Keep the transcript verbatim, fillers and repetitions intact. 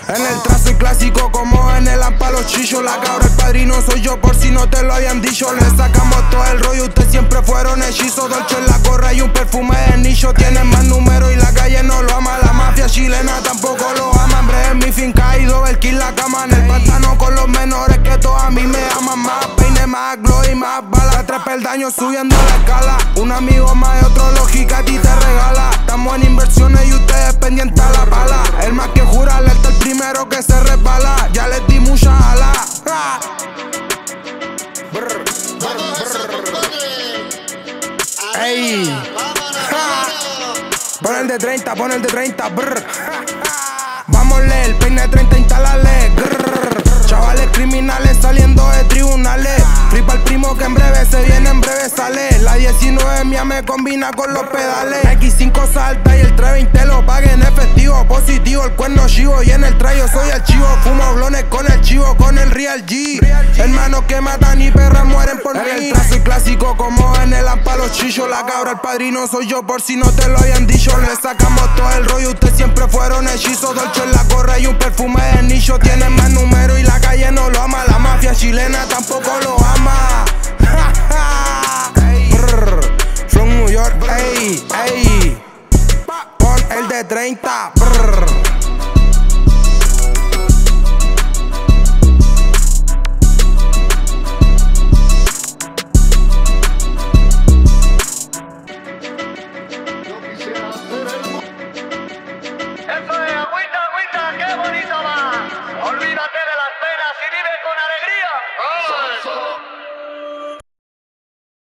En el trazo y clásico como en el ampa los chichos. La cabra el padrino soy yo por si no te lo habían dicho. Le sacamos todo el rollo, ustedes siempre fueron hechizos. Dolce en la gorra y un perfume de nicho. Tienen más número y la calle no lo ama. La mafia chilena tampoco lo ama. Hambre en mi finca y doble kill la cama. En el pantano con los menores que todos a mí me aman. Más peine, más glow y más balas. Tres peldaños subiendo la escala. Un amigo más y otro lógica a ti te regala. Estamos en inversiones y ustedes pendientes a la bala. El más que jura alerta el primero que se resbala. Ya les di mucha ala. Ah. Brr, brr, brr. Ey. Ah. Pon el de treinta, pon el de treinta. Brr. Vámonos, el peine de treinta, instálale. Grrr. Chavales criminales saliendo de tribunales. Flipa el primo que en breve se viene, en breve sale. La diecinueve mía me combina con los pedales. equis cinco salta y el tres veinte lo pague en efectivo. Positivo, el cuerno chivo y en el trayo soy el chivo. Fumo blones con el chivo, con el Real G. Hermanos que matan y perras mueren por mí. En el trazo y clásico como en el ampa los chichos. La cabra el padrino soy yo por si no te lo habían dicho. Le sacamos todo el rollo, ustedes siempre fueron hechizos. Dolce en la gorra y un perfume de nicho. Tienen más número y la calle no lo ama.